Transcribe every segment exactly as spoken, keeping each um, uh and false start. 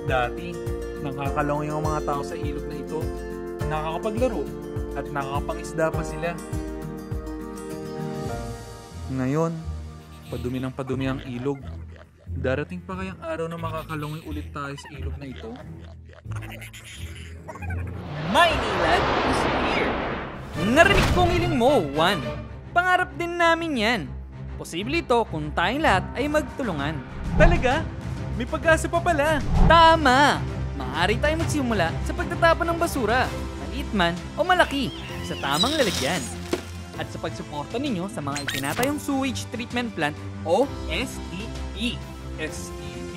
Dati, nakakalong yung mga tao sa ilog na ito, nakakapaglaro at nakakapangisda pa sila. Ngayon, padumi ng padumi ang ilog. Darating pa kayang araw na makakalungoy ulit tayo sa ilog na ito? Maynilad is here! Narinig kong iling mo, Juan. Pangarap din namin yan. Posible ito kung tayong lahat ay magtulungan. Talaga? May pag-asa pa pala. Tama! Maaari tayo magsimula sa pagtatapon ng basura, maliit man o malaki, sa tamang lalagyan. At sa pagsuporta ninyo sa mga itinatayong sewage treatment plant o S T P. S T P?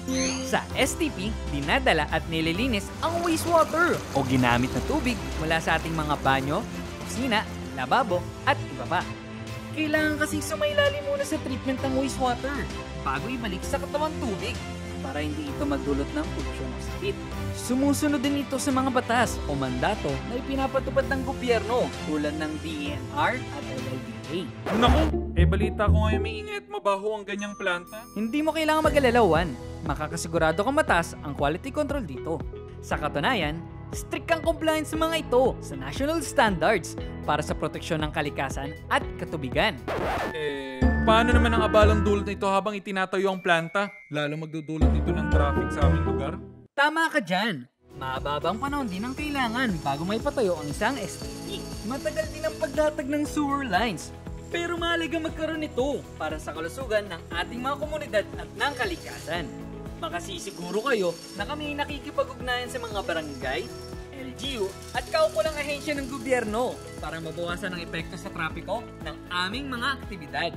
Sa S T P, dinadala at nililinis ang wastewater o ginamit na tubig mula sa ating mga banyo, kusina, lababo at iba pa. Kailangan kasing sumailalim muna sa treatment ng wastewater bago ibalik sa katawang tubig para hindi ito magdulot ng polusyon o sakit. Sumusunod din ito sa mga batas o mandato na ipinapatupad ng gobyerno tulad ng D E N R at L L D A. Naku, eh balita ko ngayon may ingay at mabaho ang ganyang planta. Hindi mo kailangan mag-alala, Juan. Makakasigurado kang mataas ang quality control dito. Sa katunayan, strict ang compliance sa mga ito sa national standards para sa proteksyon ng kalikasan at katubigan. Eh, paano naman ang abalang dulot nito habang itinatayo ang planta? Lalo magdudulot nito ng traffic sa aming lugar? Tama ka dyan. Mababang panahon din ang kailangan bago may patayo ang isang S T P. Matagal din ang pagdatag ng sewer lines. Pero mahalaga magkaroon nito para sa kalusugan ng ating mga komunidad at ng kalikasan. Makasisiguro kayo na kami nakikipag-ugnayan sa mga barangay, L G U at kaukulang ahensya ng gobyerno para mabawasan ang epekto sa trapiko ng aming mga aktibidad.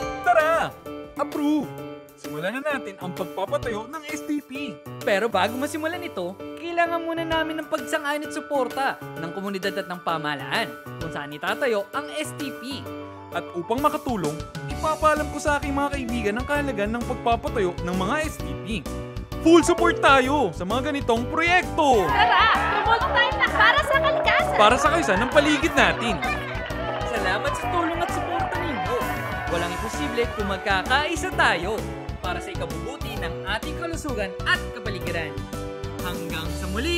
Tara! Approve! Simulan na natin ang pagpapatayo ng S T P. Pero bago masimulan ito, kailangan muna namin ng pagsang-ayon at suporta ng komunidad at ng pamahalaan kung saan itatayo ang S T P. At upang makatulong, ipapaalam ko sa aking mga kaibigan ang kahalagan ng pagpapatayo ng mga S T P. Full support tayo sa mga ganitong proyekto! Tara! Tumulong tayo na para sa kalikasan! Para sa kaisa ng paligid natin! Salamat sa tulong at suporta ninyo. Walang imposible kung magkakaisa tayo para sa ikabubuti ng ating kalusugan at kapaligiran. Hanggang sa muli!